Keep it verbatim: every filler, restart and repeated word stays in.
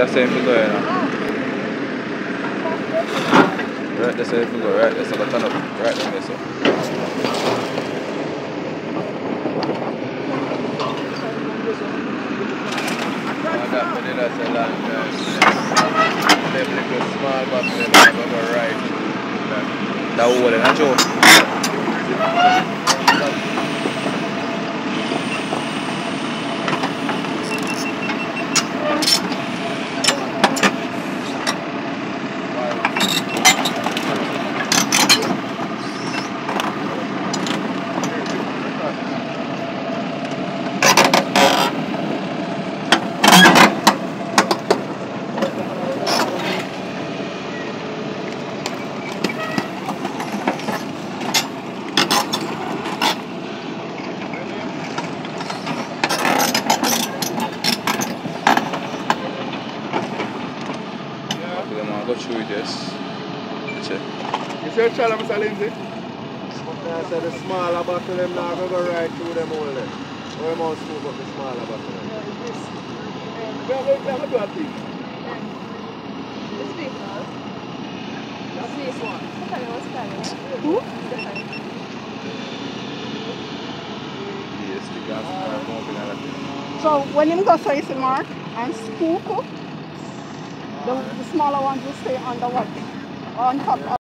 That's the same figure, you know. Right, that's the same figure, right? That's like a ton of right down there, so. I got me that's a long guys. Them little small box, them have to go right through that. That hole in a joke. Go through this. Check. You see how Mister Lindsay? I said the smaller bottle them now go go right through them all there. Or you must move up the smaller bottle. Yeah, this. We are going to do a thing. This big one. That's this one. Stephanie, what's Stephanie? Who? Stephanie. Yes, the gas are moving and everything. So when him go so you see mark and scoop, the, the smaller ones will stay on the what? On top of